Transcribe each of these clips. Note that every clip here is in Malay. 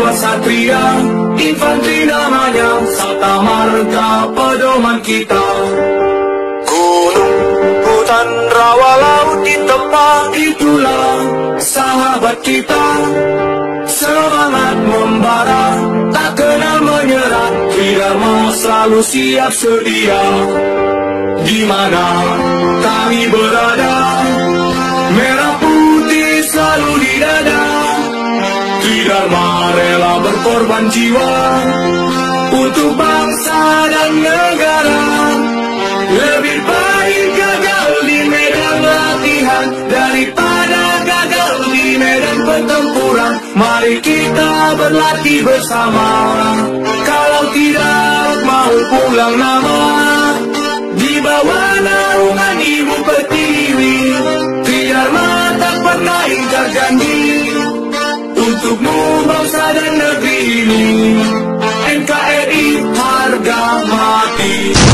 jiwa satria, infanteri namanya, Sabta Marga pedoman kita. Gunung, hutan, rawa, laut di tempat, itulah sahabat kita. Semangat membara, tak kenal menyerah, Tridharma selalu siap sedia. Di mana kami berada, merah putih selalu di dada. Tridharma rela berkorban jiwa untuk bangsa dan negara. Lebih baik gagal di medan latihan daripada gagal di medan pertempuran. Mari kita berlatih bersama. Kalau tidak mau pulang nama, di bawah naungan Ibu Pertiwi, Tridharma tak pernah ingkar janji untukmu bangsa dan negeri ini. NKRI harga mati.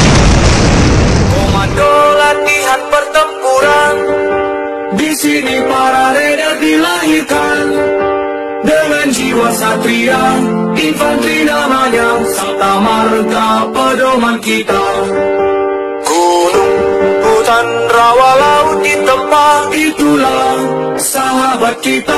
Komando latihan pertempuran, di sini para raider dilahirkan. Dengan jiwa satria, infanteri namanya, Sabta Marga pedoman kita. Gunung, hutan, rawa, laut di tempat, itulah sahabat kita.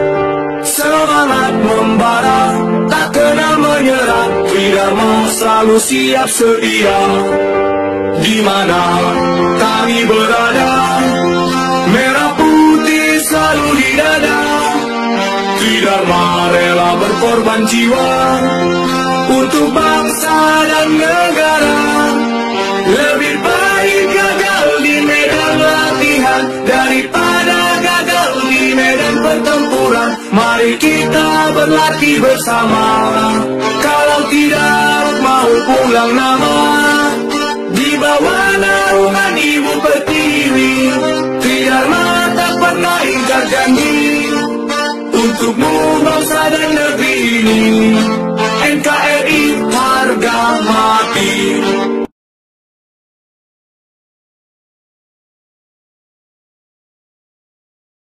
Semangat membara, tak kenal menyerah, Tridharma selalu siap sedia. Di mana kami berada, merah putih selalu di dada. Tridharma rela berkorban jiwa untuk bangsa dan negara. Lebih baik gagal di medan latihan daripada gagal di medan pertempuran. Mari kita berlatih bersama. Kalau tidak mau pulang nama, di bawah naungan Ibu Pertiwi, Tridharma tak pernah ingkar janji untukmu bangsa dan negeri ini.